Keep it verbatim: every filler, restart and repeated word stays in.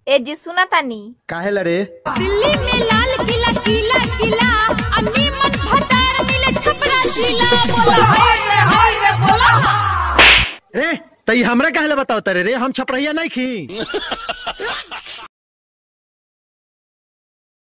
ए जी सुना तानी काहे लड़े दिल्ली में लाल किला किला किला अन्नी मन भटार मिले छपरा जिला बोला हाय रे हाय रे बोला रे तई हमरा काहे ला बताओ तरे रे हम छपरैया नहीं खी